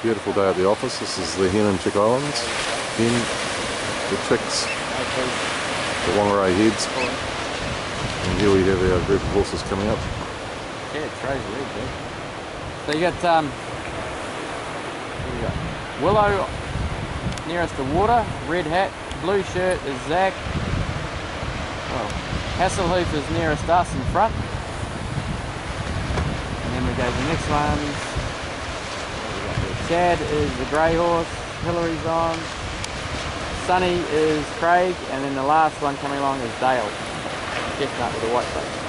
Beautiful day at the office. This is the Hen and Chick Islands. Hen, the chicks, the Whangarei heads. And here we have our group of horses coming up. Yeah, it's crazy red, dude. So you got, Willow nearest the water, red hat, blue shirt is Zach. Well, Hasselhoof is nearest us in front. And then we go to the next ones. Chad is the grey horse, Hillary's on. Sunny is Craig, and then the last one coming along is Dale. Chestnut with a white face.